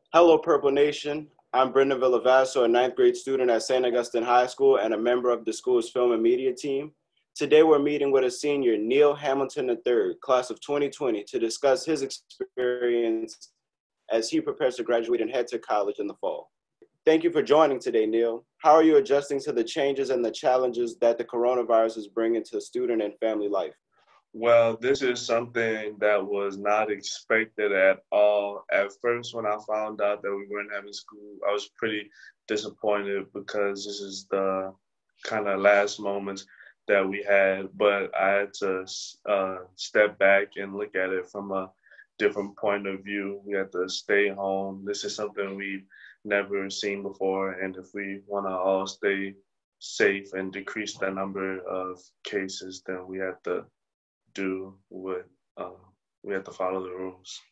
Hello, Purple Nation. I'm Brendan Villavasso, a ninth grade student at St. Augustine High School and a member of the school's film and media team. Today, we're meeting with a senior, Neil Hamilton III, class of 2020, to discuss his experience as he prepares to graduate and head to college in the fall. Thank you for joining today, Neil. How are you adjusting to the changes and the challenges that the coronavirus is bringing to student and family life? Well, this is something that was not expected at all. At first, when I found out that we weren't having school, I was pretty disappointed because this is the kind of last moments that we had. But I had to step back and look at it from a different point of view. We had to stay home. This is something we've never seen before. And if we want to all stay safe and decrease the number of cases, then we have to do what we have to follow the rules.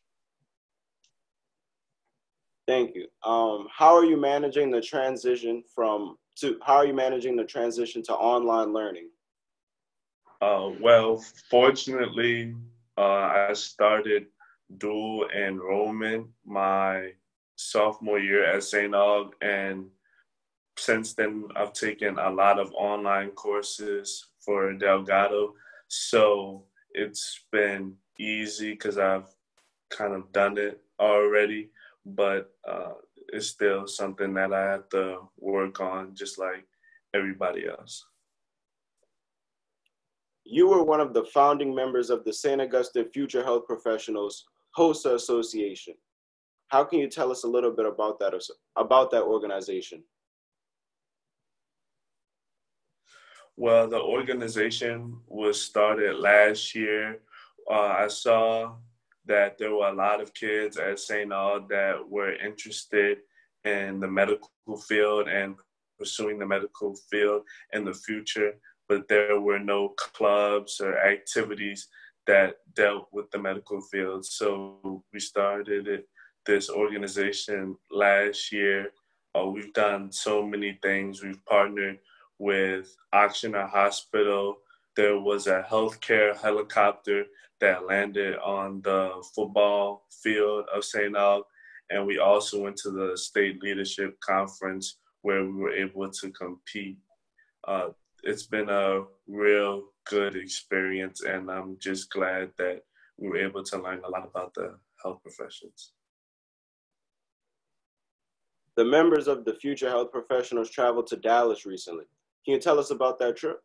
Thank you. How are you managing the transition how are you managing the transition to online learning? Well, fortunately, I started dual enrollment my sophomore year at St. Aug, and since then I've taken a lot of online courses for Delgado. So it's been easy because I've kind of done it already, but it's still something that I have to work on just like everybody else. You were one of the founding members of the St. Augustine Future Health Professionals HOSA Association. How can you tell us a little bit about that organization? Well, the organization was started last year. I saw that there were a lot of kids at St. Aug that were interested in the medical field and pursuing the medical field in the future, but there were no clubs or activities that dealt with the medical field. So we started this organization last year. We've done so many things. We've partnered with Oxnard Hospital. There was a healthcare helicopter that landed on the football field of St. Aug. And we also went to the state leadership conference where we were able to compete. It's been a real good experience, and I'm just glad that we were able to learn a lot about the health professions. The members of the Future Health Professionals traveled to Dallas recently. Can you tell us about that trip?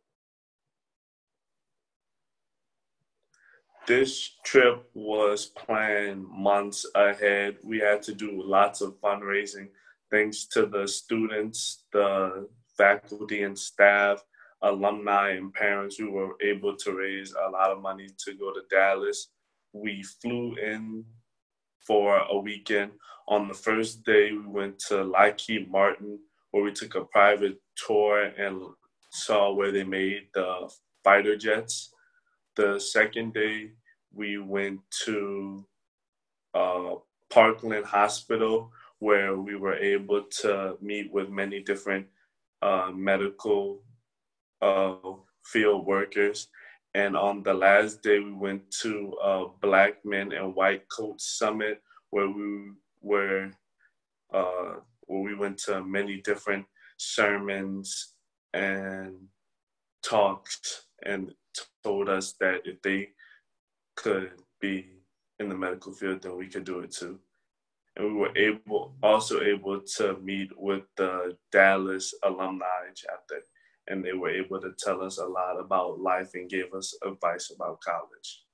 This trip was planned months ahead. We had to do lots of fundraising thanks to the students, the faculty and staff, alumni, and parents. We were able to raise a lot of money to go to Dallas. We flew in for a weekend. On the first day, we went to Lockheed Martin, where we took a private tour and saw where they made the fighter jets. The second day, we went to uh, Parkland Hospital, where we were able to meet with many different medical uh, field workers. And on the last day, we went to Black Men and White Coats Summit, where were uh, where we went to many different sermons and talks and told us that if they could be in the medical field, then we could do it too. And we were also able to meet with the Dallas alumni chapter, and they were able to tell us a lot about life and gave us advice about college.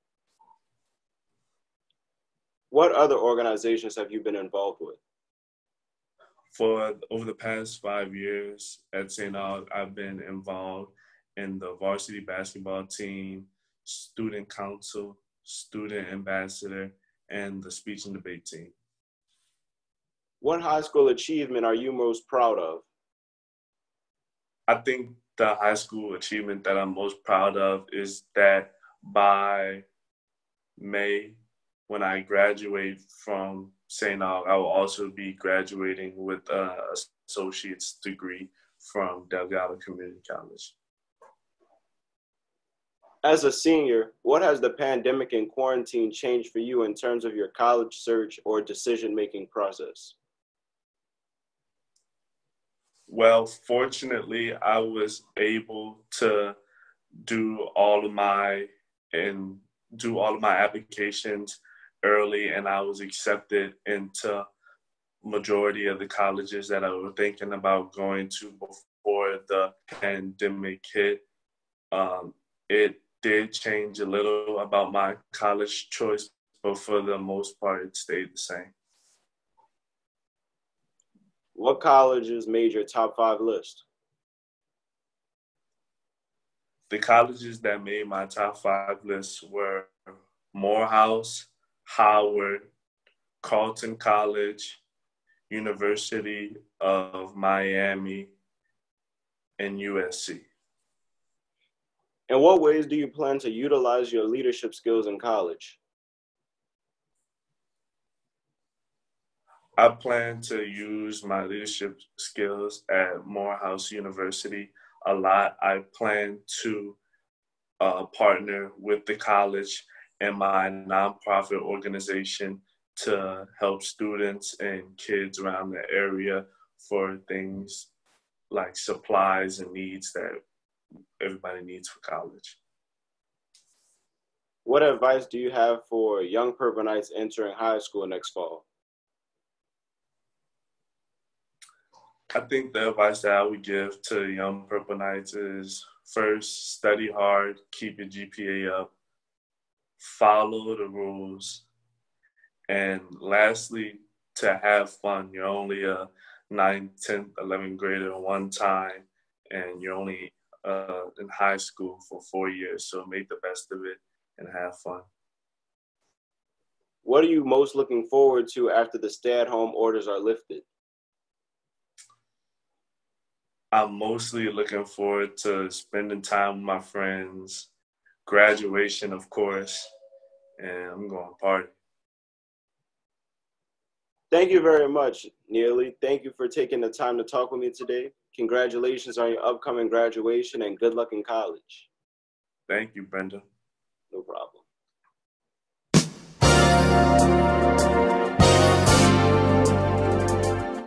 What other organizations have you been involved with? For over the past 5 years at St. Aug, I've been involved in the varsity basketball team, student council, student ambassador, and the speech and debate team. What high school achievement are you most proud of? I think the high school achievement that I'm most proud of is that by May, when I graduate from St. Aug, I will also be graduating with an associate's degree from Delgado Community College. As a senior, what has the pandemic and quarantine changed for you in terms of your college search or decision-making process? Well, fortunately, I was able to do all of my and do all of my applications early, and I was accepted into majority of the colleges that I was thinking about going to before the pandemic hit. It did change a little about my college choice, but for the most part, it stayed the same. What colleges made your top 5 list? The colleges that made my top 5 list were Morehouse, Howard, Carleton College, University of Miami, and USC. In what ways do you plan to utilize your leadership skills in college? I plan to use my leadership skills at Morehouse University a lot. I plan to partner with the college and my nonprofit organization to help students and kids around the area for things like supplies and needs that everybody needs for college. What advice do you have for young Purpleites entering high school next fall? I think the advice that I would give to young Purpleites is first, study hard, keep your GPA up, follow the rules, and lastly, to have fun. You're only a 9th, 10th, 11th grader one time, and you're only in high school for 4 years, so make the best of it and have fun. What are you most looking forward to after the stay-at-home orders are lifted? I'm mostly looking forward to spending time with my friends, graduation, of course, and I'm going to party. Thank you very much, Neely. Thank you for taking the time to talk with me today. Congratulations on your upcoming graduation and good luck in college. Thank you, Brenda. No problem.